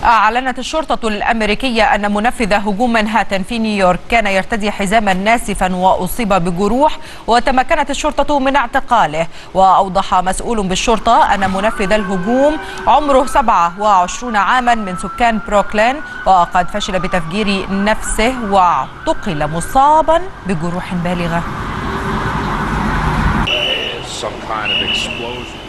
أعلنت الشرطة الأمريكية أن منفذ هجوم مانهاتن في نيويورك كان يرتدي حزاما ناسفا وأصيب بجروح، وتمكنت الشرطة من اعتقاله. وأوضح مسؤول بالشرطة أن منفذ الهجوم عمره 27 عاما من سكان بروكلين، وقد فشل بتفجير نفسه واعتقل مصابا بجروح بالغة.